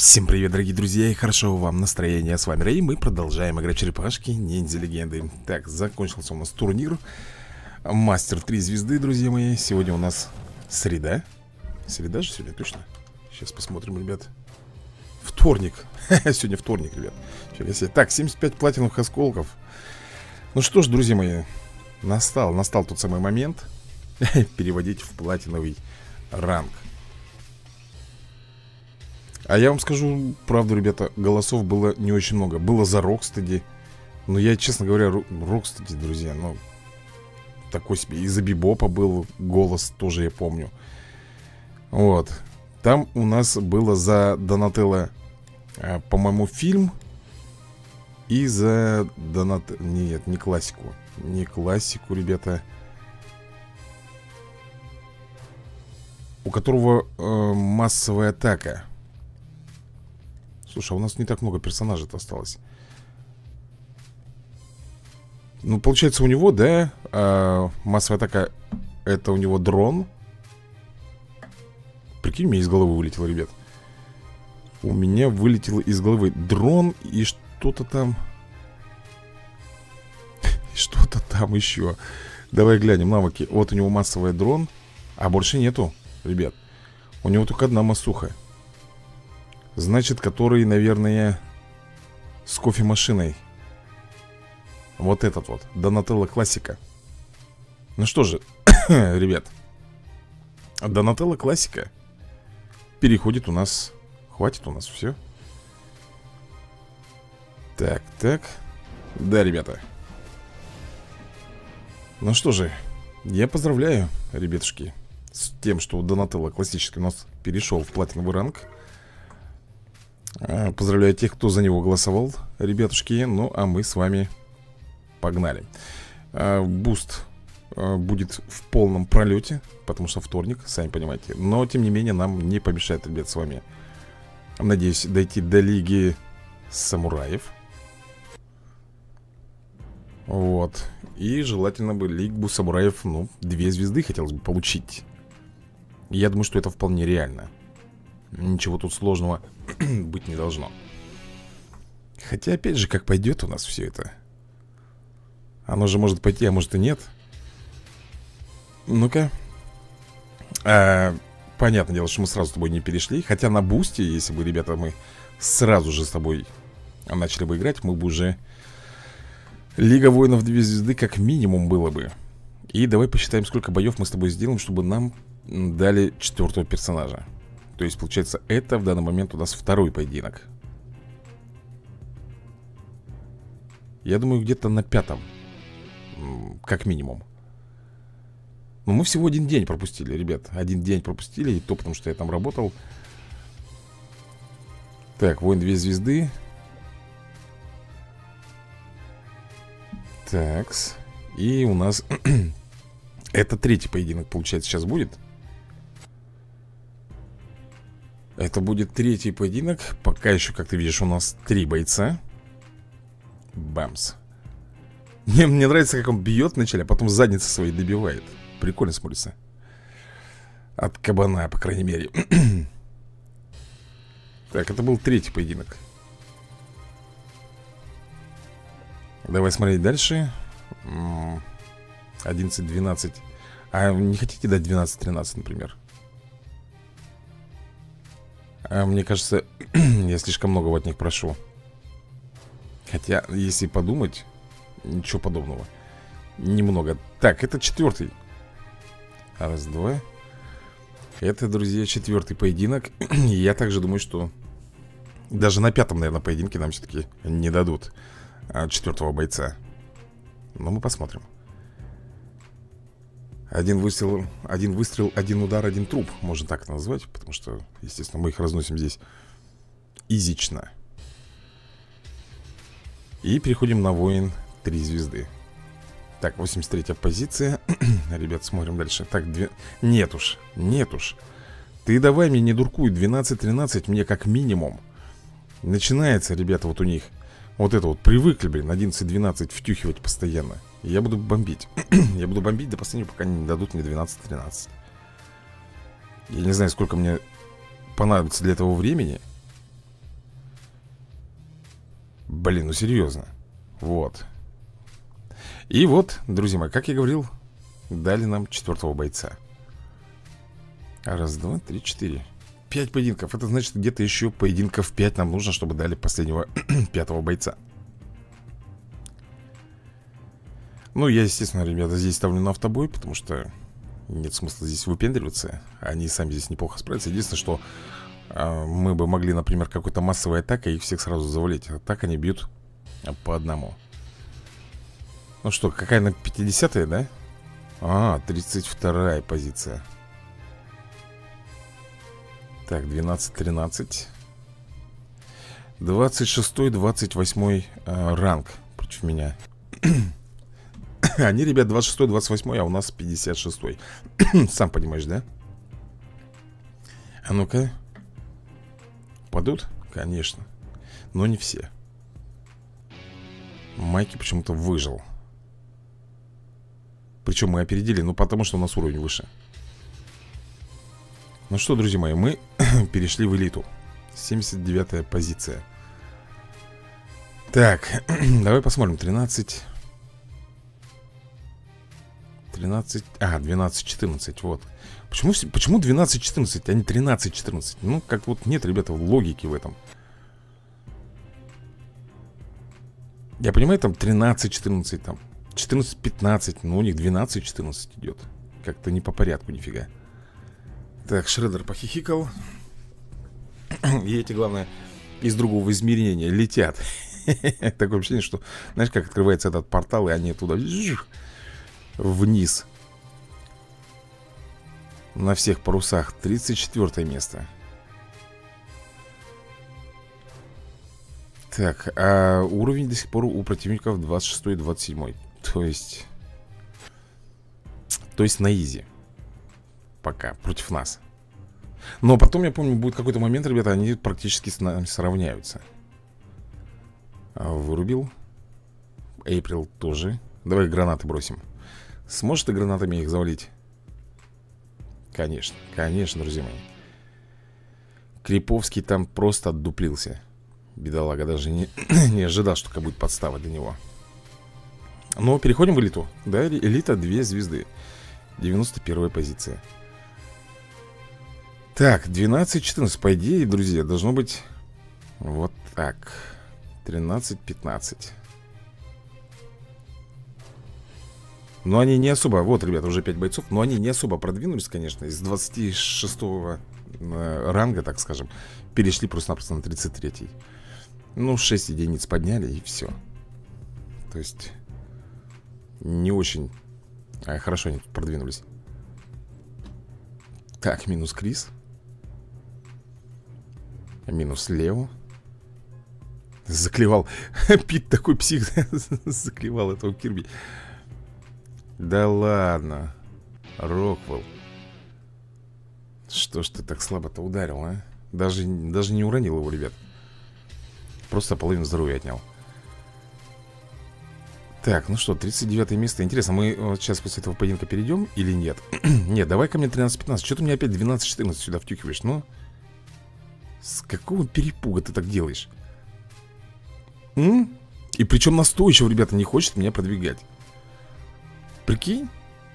Всем привет, дорогие друзья, и хорошо вам настроения. С вами Рэй, мы продолжаем играть черепашки Ниндзя Легенды. Так, закончился у нас турнир Мастер 3 звезды, друзья мои. Сегодня у нас среда. Среда же сегодня, точно? Сейчас посмотрим, ребят. Вторник. Сегодня вторник, ребят. Так, 75 платиновых осколков. Ну что ж, друзья мои, настал тот самый момент переводить в платиновый ранг. А я вам скажу правду, ребята, голосов было не очень много. Было за Рокстеди. Но я, честно говоря, Рокстеди, друзья, ну, такой себе. И за Бибопа был голос, тоже я помню. Вот. Там у нас было за Донателло, по-моему, фильм. И за Нет, не классику. Не классику, ребята. У которого массовая атака. Слушай, а у нас не так много персонажей-то осталось. Ну, получается, у него, да, массовая атака. Это у него дрон. Прикинь, у меня из головы вылетело, ребят. У меня вылетело из головы дрон и что-то там. Что-то там еще. Давай глянем навыки. Вот у него массовый дрон. А больше нету, ребят. У него только одна массуха. Значит, который, наверное, с кофемашиной. Вот этот вот, Донателло классика. Ну что же, ребят, Донателло классика переходит у нас. Хватит у нас, все. Так, так. Да, ребята. Ну что же, я поздравляю, ребятушки, с тем, что Донателло классический у нас перешел в платиновый ранг. Поздравляю тех, кто за него голосовал, ребятушки. Ну, а мы с вами погнали. Буст будет в полном пролете, потому что вторник, сами понимаете. Но, тем не менее, нам не помешает, ребят, с вами, надеюсь, дойти до Лиги Самураев. Вот. И желательно бы Лигу Самураев, ну, 2 звезды хотелось бы получить. Я думаю, что это вполне реально. Ничего тут сложного быть не должно. Хотя, опять же, как пойдет у нас все это. Оно же может пойти, а может и нет. Ну-ка. Понятное дело, что мы сразу с тобой не перешли. Хотя на бусте, если бы, ребята, мы сразу же с тобой начали бы играть, мы бы уже Лига воинов 2 звезды как минимум было бы. И давай посчитаем, сколько боев мы с тобой сделаем, чтобы нам дали 4-го персонажа. То есть, получается, это в данный момент у нас 2-й поединок. Я думаю, где-то на 5-м. Как минимум. Но мы всего 1 день пропустили, ребят. 1 день пропустили, и то потому, что я там работал. Так, воин 2 звезды. Такс. И у нас это 3-й поединок, получается, сейчас будет. Это будет 3-й поединок. Пока еще, как ты видишь, у нас 3 бойца. Бамс. Мне нравится, как он бьет вначале, а потом задницы своей добивает. Прикольно смотрится. От кабана, по крайней мере. Так, это был 3-й поединок. Давай смотреть дальше. 11-12. А не хотите дать 12-13, например? Мне кажется, я слишком многого от них прошу. Хотя, если подумать, ничего подобного. Немного. Так, это 4-й. Раз, два. Это, друзья, 4-й поединок. И я также думаю, что даже на 5-м, наверное, поединке нам все-таки не дадут 4-го бойца. Но мы посмотрим. Один выстрел, один удар, один труп. Можно так это назвать, потому что, естественно, мы их разносим здесь изично. И переходим на воин 3 звезды. Так, 83-я позиция. Ребят, смотрим дальше. Так, нет уж. Ты давай мне не дуркуй. 12-13 мне как минимум. Начинается, ребята, вот у них вот это вот, привыкли, блин, 11-12 втюхивать постоянно. Я буду бомбить. Я буду бомбить до последнего, пока не дадут мне 12-13. Я не знаю, сколько мне понадобится для этого времени. Блин, ну серьезно. Вот. И вот, друзья мои, как я говорил, дали нам 4-го бойца. Раз, два, три, четыре. 5 поединков. Это значит, где-то еще поединков 5 нам нужно, чтобы дали последнего 5-го бойца. Ну, я, естественно, ребята, здесь ставлю на автобой, потому что нет смысла здесь выпендриваться. Они сами здесь неплохо справятся. Единственное, что мы бы могли, например, какой-то массовой атакой их всех сразу завалить. А так они бьют по одному. Ну что, какая на 50-я, да? 32-я позиция. Так, 12-13. 26-й, 28-й ранг против меня. Они, ребят, 26-й, 28-й, а у нас 56-й. Сам понимаешь, да? А ну-ка. Падут? Конечно. Но не все. Майки почему-то выжил. Причем мы опередили, ну потому что у нас уровень выше. Ну что, друзья мои, мы перешли в элиту. 79-я позиция. Так, давай посмотрим. 13, 12-14, вот. Почему 12-14, а не 13-14? Ну, как вот нет, ребята, логики в этом. Я понимаю, там 13-14, там 14-15, но у них 12-14 идет. Как-то не по порядку, нифига. Так, Шреддер похихикал. И эти, главное, из другого измерения летят. Такое ощущение, что, знаешь, как открывается этот портал, и они туда вниз. На всех парусах. 34 место. Так, а уровень до сих пор у противников 26 и 27. То есть на изи. Пока, против нас. Но потом, я помню, будет какой-то момент, ребята, они практически с нами сравняются. Вырубил. Эйприл тоже. Давай гранаты бросим. Сможешь ты гранатами их завалить? Конечно, конечно, друзья мои. Криповский там просто отдуплился. Бедолага, даже не ожидал, что такая будет подстава для него. Но переходим в элиту. Да, элита 2 звезды. 91-я позиция. Так, 12-14. По идее, друзья, должно быть вот так. 13-15. Но они не особо, вот, ребята, уже 5 бойцов. Но они не особо продвинулись, конечно. Из 26-го ранга, так скажем, перешли просто-напросто на 33-й. Ну, 6 единиц подняли, и все. То есть не очень хорошо они тут продвинулись. Так, минус Крис. Минус Лео. Заклевал. Пит такой псих. Заклевал этого Кирби. Да ладно. Роквелл. Что ж ты так слабо-то ударил, а? Даже не уронил его, ребят. Просто половину здоровья отнял. Так, ну что, 39 место. Интересно, мы вот сейчас после этого поединка перейдем или нет? Нет, давай ко мне 13-15. Что ты мне опять 12-14 сюда втюхиваешь? Ну, с какого перепуга ты так делаешь? И причем настойчиво, ребята, не хочет меня продвигать. Прикинь?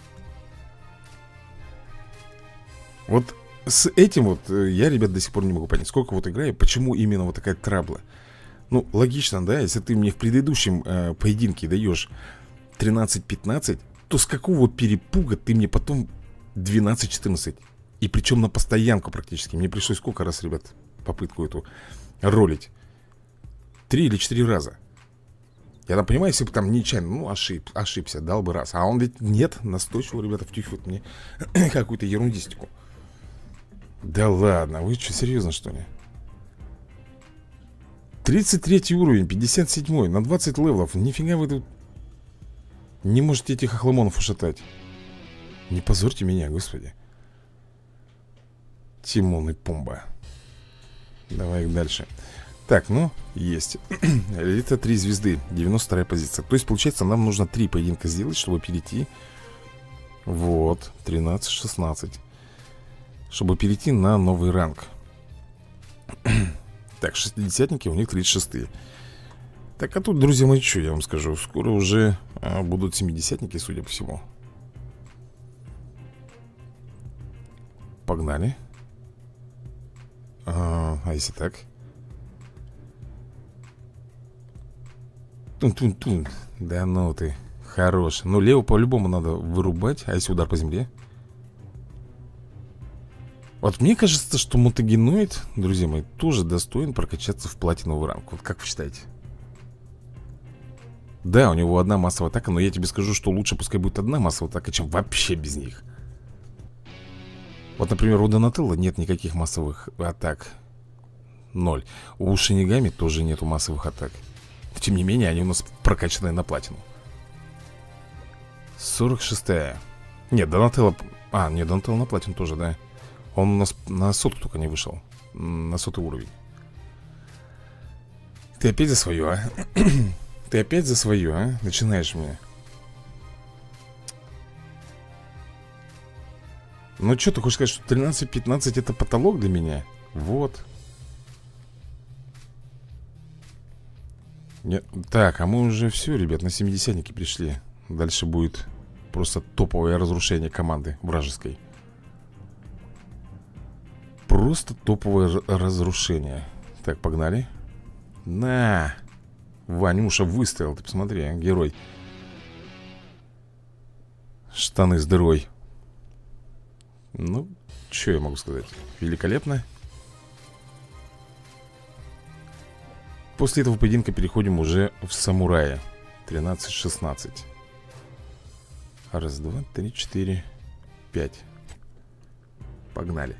Вот с этим вот я, ребят, до сих пор не могу понять. Сколько вот играю, почему именно вот такая трабла. Ну, логично, да, если ты мне в предыдущем поединке даешь 13-15, то с какого перепуга ты мне потом 12-14? И причем на постоянку практически. Мне пришлось сколько раз, ребят, попытку эту ролить? 3 или 4 раза. Я там понимаю, если бы там нечаянно, ну, ошибся, дал бы раз. А он ведь нет, настойчиво, ребята, втюхивает мне какую-то ерундистику. Да ладно, вы что, серьезно, что ли? 33 уровень, 57 на 20 левелов. Нифига вы тут не можете этих охламонов ушатать. Не позорьте меня, господи. Тимон и Пумба. Давай их дальше. Так, ну, есть. Элита 3 звезды, 92-я позиция. То есть, получается, нам нужно 3 поединка сделать, чтобы перейти. Вот, 13-16. Чтобы перейти на новый ранг. Так, шестидесятники, у них 36-е. Так, а тут, друзья мои, что я вам скажу? Скоро уже будут 70-ники, судя по всему. Погнали. А если так? Тун-тун-тун. Да ну ты, хорош. Ну, лево по-любому надо вырубать. А если удар по земле? Вот мне кажется, что мутагеноид, друзья мои, тоже достоин прокачаться в платиновый ранг. Вот как вы считаете? Да, у него одна массовая атака, но я тебе скажу, что лучше пускай будет одна массовая атака, чем вообще без них. Вот, например, у Донателло нет никаких массовых атак. 0. У Шинигами тоже нету массовых атак. Тем не менее, они у нас прокачанные на платину. 46-я. Нет, Донателло... нет, Донателло на платину тоже, да. Он у нас на сотку только не вышел. На 100-й уровень. Ты опять за свое, а? Ты опять за свое, а? Начинаешь мне. Ну что, ты хочешь сказать, что 13-15 это потолок для меня? Вот. Нет. Так, а мы уже все, ребят, на 70-ники пришли. Дальше будет просто топовое разрушение команды вражеской. Просто топовое разрушение. Так, погнали. На! Ванюша выставил, ты посмотри, а, герой. Штаны с дырой. Ну, что я могу сказать? Великолепно. После этого поединка переходим уже в самурая. 13-16. Раз, два, три, четыре, 5. Погнали.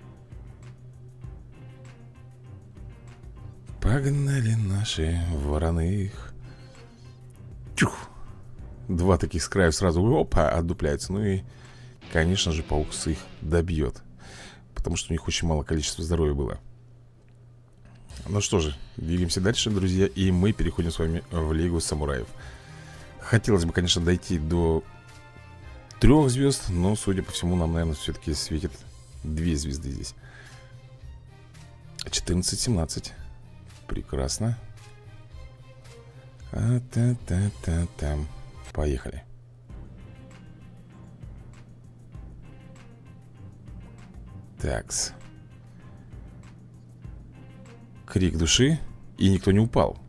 Погнали наши вороных. Чух. Два таких с краю сразу, опа, отдупляются. Ну и, конечно же, паукс их добьет. Потому что у них очень мало количества здоровья было. Ну что же, двигаемся дальше, друзья. И мы переходим с вами в Лигу самураев. Хотелось бы, конечно, дойти до 3 звезд. Но, судя по всему, нам, наверное, все-таки светит 2 звезды здесь. 14-17. Прекрасно. Та-та-та-та-там. Поехали. Такс. Крик души. И никто не упал.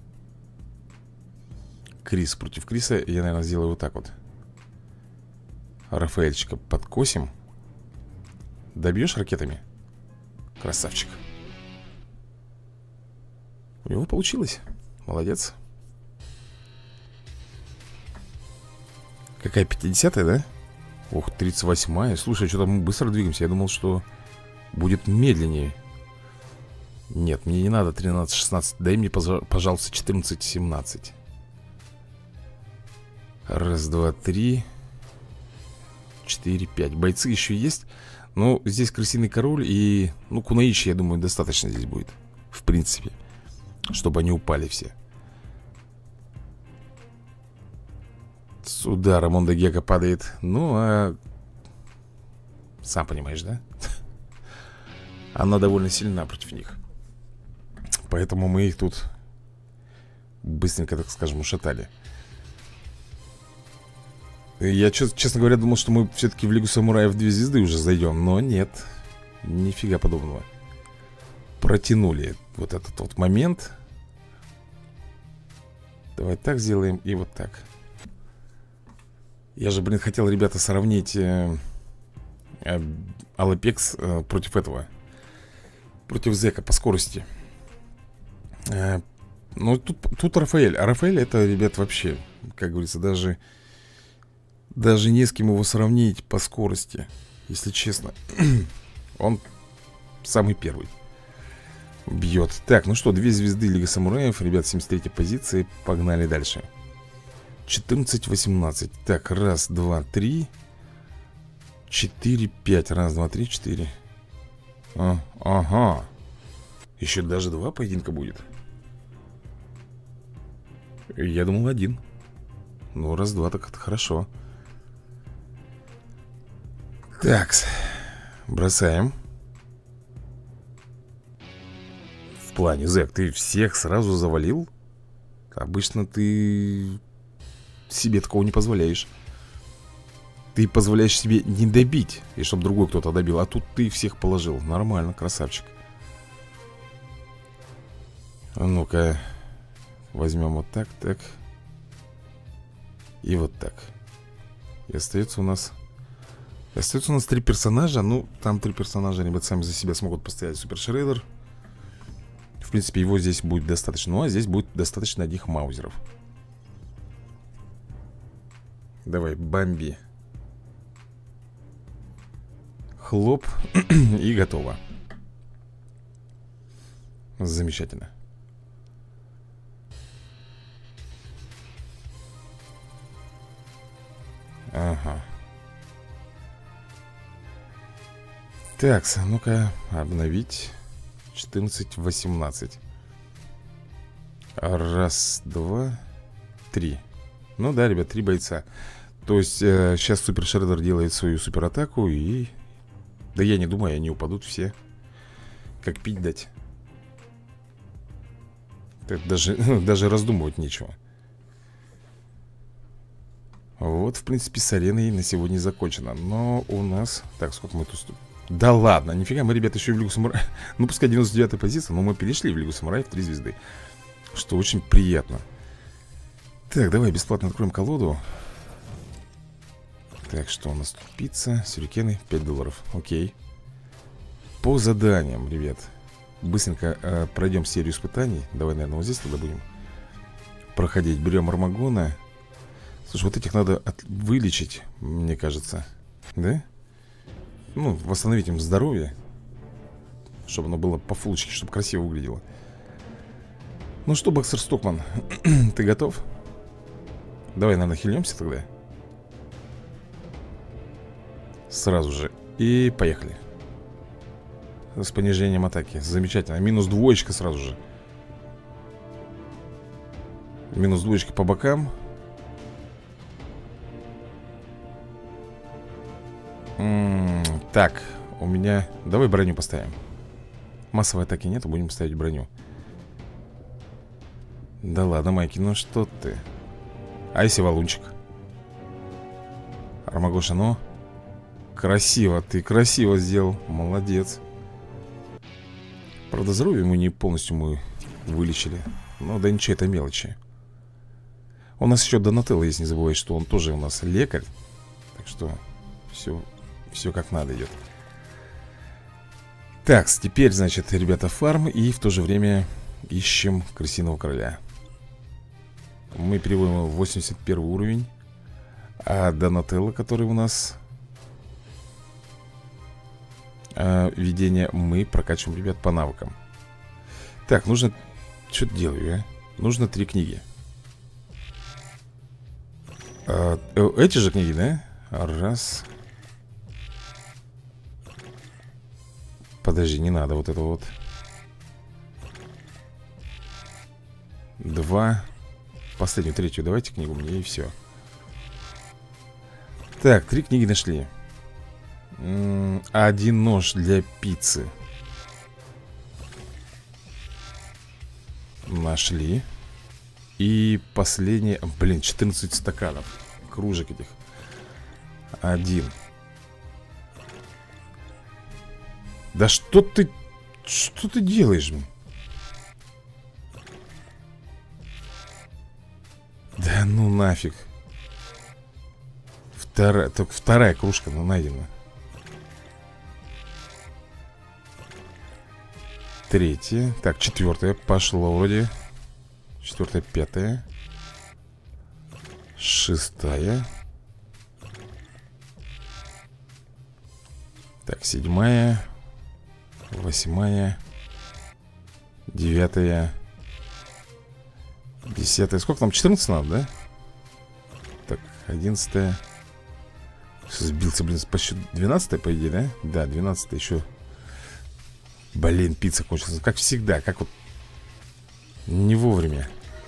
Крис против Криса. Я, наверное, сделаю вот так вот. Рафаэльчика подкосим. Добьешь ракетами? Красавчик. У него получилось. Молодец. Какая 50-я, да? Ох, 38-я. Слушай, что-то мы быстро двигаемся. Я думал, что будет медленнее. Нет, мне не надо 13-16. Дай мне, пожалуйста, 14-17. Раз, два, три, 4, 5. Бойцы еще есть. Но здесь крысиный король и... Ну, Кунаичи, я думаю, достаточно здесь будет. В принципе. Чтобы они упали все. Сюда Рамон де Гека падает. Ну, а... Сам понимаешь, да? Она довольно сильна против них. Поэтому мы их тут быстренько, так скажем, ушатали. Я, честно говоря, думал, что мы все-таки в Лигу самураев 2 звезды уже зайдем. Но нет, нифига подобного. Протянули вот этот вот момент. Давай так сделаем и вот так. Я же, блин, хотел, ребята, сравнить Алапекс против этого. Против Зека по скорости. Ну, тут Рафаэль. А Рафаэль это, ребят, вообще, как говорится, даже не с кем его сравнить по скорости. Если честно. Он самый первый бьет. Так, ну что, 2 звезды Лига самураев. Ребят, 73-я позиции. Погнали дальше. 14-18. Так, раз, два, три, 4, 5. Раз, два, три, 4. Ага. Еще даже 2 поединка будет. Я думал 1. Ну, раз, два, так это хорошо. Такс. Бросаем. В плане, Зэк, ты всех сразу завалил? Обычно ты себе такого не позволяешь. Ты позволяешь себе не добить, и чтобы другой кто-то добил. А тут ты всех положил. Нормально, красавчик. А ну-ка. Возьмем вот так, так. И вот так. И остается у нас... Остается у нас 3 персонажа. Ну, там 3 персонажа, ребят, сами за себя смогут постоять. Супер Шреддер. В принципе, его здесь будет достаточно. Ну, а здесь будет достаточно одних маузеров. Давай, бомби. Хлоп. И готово. Замечательно. Ага. Так, ну-ка, обновить. 14-18. Раз, два, три. Ну да, ребят, 3 бойца. То есть сейчас Супер Шреддер делает свою суператаку. И... Да я не думаю, они упадут все. Как пить дать. Это даже раздумывать нечего. Вот, в принципе, с ареной на сегодня закончено. Но у нас... Так, сколько мы тут... Да ладно, нифига, мы, ребята, еще и в Лигу Самураев. Ну, пускай 99-я позиция, но мы перешли в Лигу Самураев 3 звезды. Что очень приятно. Так, давай бесплатно откроем колоду. Так, что у нас тут? Пицца, сюрикены, $5. Окей. По заданиям, ребят. Быстренько пройдем серию испытаний. Давай, наверное, вот здесь тогда будем проходить. Берем Армагона. Слушай, вот этих надо вылечить, мне кажется. Да? Ну, восстановить им здоровье. Чтобы оно было по фулочке, чтобы красиво выглядело. Ну что, Боксер Стокман, ты готов? Давай, наверное, хильнемся тогда. Сразу же. И поехали. С понижением атаки. Замечательно. Минус двоечка сразу же. Минус двоечка по бокам. Так, у меня... Давай броню поставим. Массовой атаки нету, будем ставить броню. Да ладно, Майки, ну что ты. А если валунчик? Армагоша, ну. Красиво, ты красиво сделал. Молодец. Правда, здоровье ему не полностью мы вылечили. Но да ничего, это мелочи. У нас еще Донателло есть, не забывай, что он тоже у нас лекарь. Так что все как надо идет. Так, теперь, значит, ребята, фарм. И в то же время ищем Крысиного Короля. Мы переводим его в 81 уровень. А Донателло, который у нас видение, мы прокачиваем, ребят, по навыкам. Так, нужно... Что-то делаю, а? Нужно 3 книги. Эти же книги, да? Раз. Подожди, не надо вот это вот. 2. Последнюю, 3 давайте книгу мне и все. Так, 3 книги нашли. 1 нож для пиццы. Нашли. И последнее... Блин, 14 стаканов. Кружек этих. 1. Да что ты... Что ты делаешь? Да ну нафиг. Вторая кружка, ну, найдена. 3. Так, 4 пошло вроде. 4, 5. 6. Так, 7. 8. 9. 10. Сколько там? 14 надо, да? Так, 11. Сбился, блин, по счету 12, по идее, да? Да, 12 еще. Блин, пицца кончилась. Как всегда, как вот не вовремя.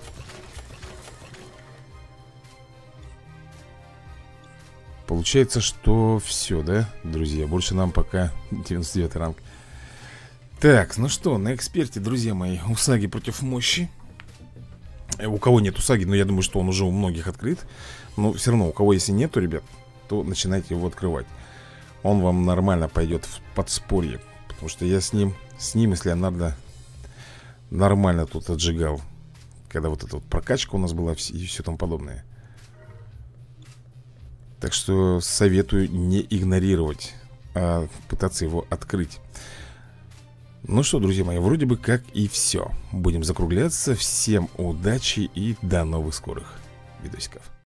Получается, что все, да, друзья? Больше нам пока 99 ранг. Так, ну что, на эксперте, друзья мои, Усаги против мощи. У кого нету саги, но я думаю, что он уже у многих открыт. Но все равно, у кого если нету, ребят, то начинайте его открывать. Он вам нормально пойдет в подспорье. Потому что я с ним и с Леонардо нормально тут отжигал. Когда вот эта вот прокачка у нас была и все тому подобное. Так что советую не игнорировать, а пытаться его открыть. Ну что, друзья мои, вроде бы как и все. Будем закругляться. Всем удачи и до новых скорых видосиков.